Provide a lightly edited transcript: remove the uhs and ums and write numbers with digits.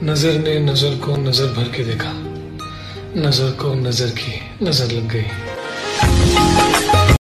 नजर ने नजर को नजर भर के देखा, नजर को नजर की नजर लग गई।